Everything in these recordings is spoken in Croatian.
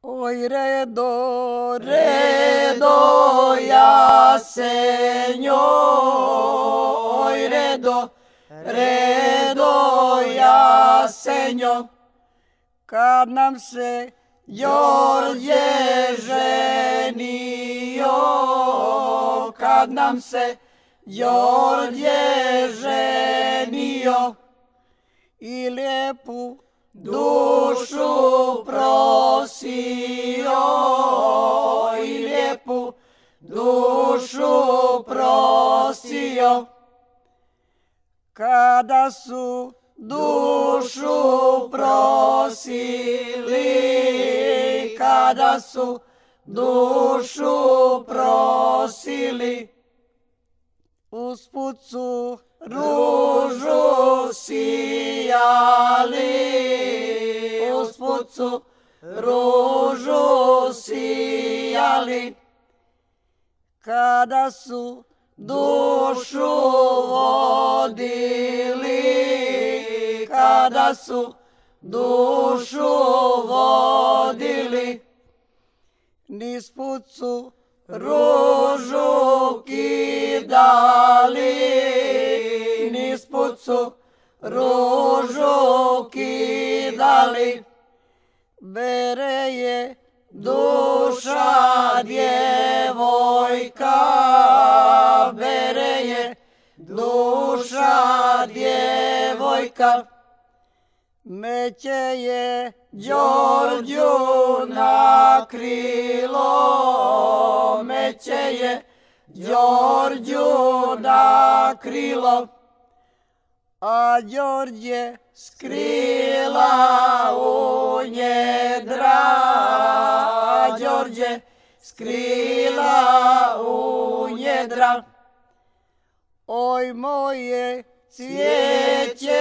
Oj redo, redo jasenjo, oj redo, redo jasenjo, kad nam se Đorđe ženio, kad nam se Đorđe ženio i lijepu dušu prosio, i lijepu dušu prosio. Kada su dušu prosili, kada su dušu prosili, usput su ružu sijali, usput su ružu sijali. Kada su dušu vodili, kada su dušu vodili, nisput su ružu kidali, nisput su ružu kidali. Bere je duša djevojka, bere je duša djevojka, meće je Đorđu na krilo, meće je Đorđu na krilo, a Đorđe skrila u njedra, a Đorđe skrila u njedra. Oj moje cvijeće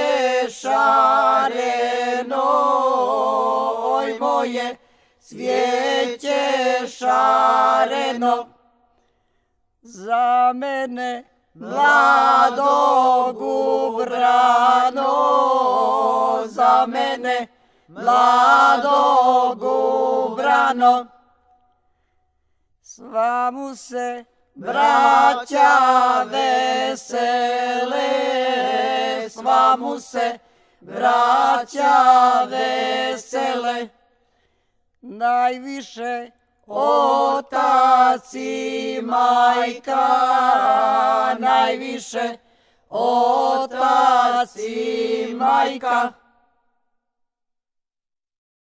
šareno, oj moje cvijeće šareno, za mene mlado gubrano, za mene mlado gubrano. Sva mu se braća vesele, sva mu se braća vesele, najviše otac i majka, najviše otac i majka.